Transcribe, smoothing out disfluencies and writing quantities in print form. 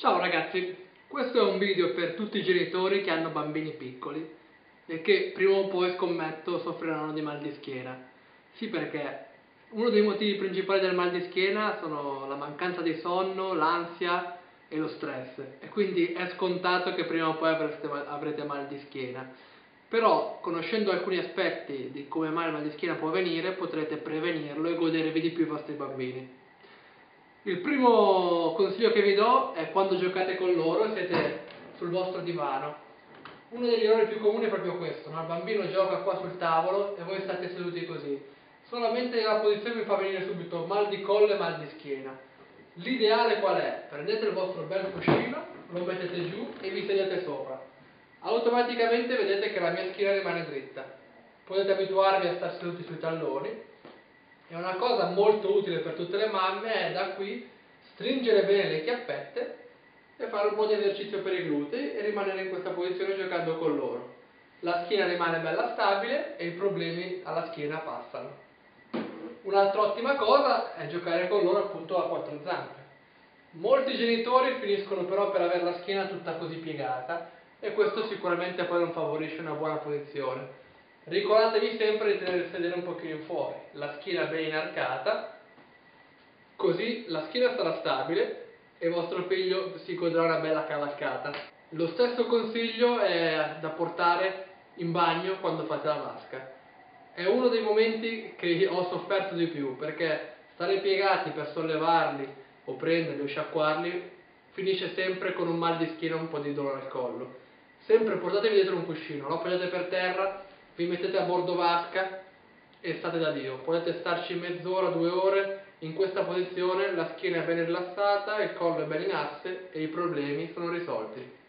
Ciao ragazzi, questo è un video per tutti i genitori che hanno bambini piccoli e che prima o poi, scommetto, soffriranno di mal di schiena. Sì, perché uno dei motivi principali del mal di schiena sono la mancanza di sonno, l'ansia e lo stress, e quindi è scontato che prima o poi avrete mal di schiena. Però, conoscendo alcuni aspetti di come mai il mal di schiena può venire, potrete prevenirlo e godervi di più i vostri bambini. Il primo consiglio che vi do è quando giocate con loro e siete sul vostro divano. Uno degli errori più comuni è proprio questo, no? Il bambino gioca qua sul tavolo e voi state seduti così. Solamente la posizione vi fa venire subito mal di collo e mal di schiena. L'ideale qual è? Prendete il vostro bel cuscino, lo mettete giù e vi sedete sopra. Automaticamente vedete che la mia schiena rimane dritta. Potete abituarvi a stare seduti sui talloni. E una cosa molto utile per tutte le mamme è da qui stringere bene le chiappette e fare un po' di esercizio per i glutei e rimanere in questa posizione giocando con loro. La schiena rimane bella stabile e i problemi alla schiena passano. Un'altra ottima cosa è giocare con loro appunto a quattro zampe. Molti genitori finiscono però per avere la schiena tutta così piegata e questo sicuramente poi non favorisce una buona posizione. Ricordatevi sempre di tenere il sedere un pochino in fuori, la schiena ben inarcata, così la schiena sarà stabile e vostro figlio si godrà una bella cavalcata. Lo stesso consiglio è da portare in bagno quando fate la vasca. È uno dei momenti che ho sofferto di più, perché stare piegati per sollevarli o prenderli o sciacquarli finisce sempre con un mal di schiena e un po' di dolore al collo. Sempre portatevi dietro un cuscino, lo appoggiate per terra, vi mettete a bordo vasca e state da Dio. Potete starci mezz'ora, 2 ore in questa posizione, la schiena è ben rilassata, il collo è ben in asse e i problemi sono risolti.